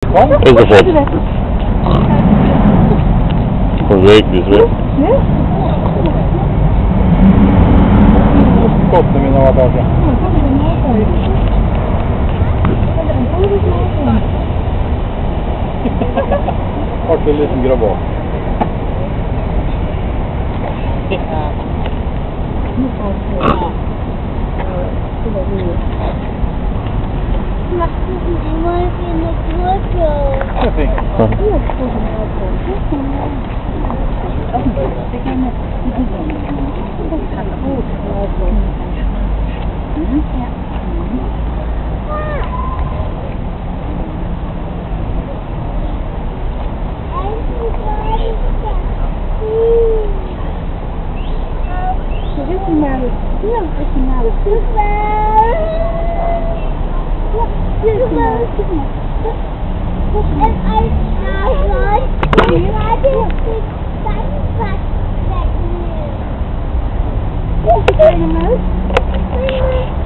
Ingefähr. Wirklich, ne? Скотно виновата уже. Вот и летний гробок. Thank you very much.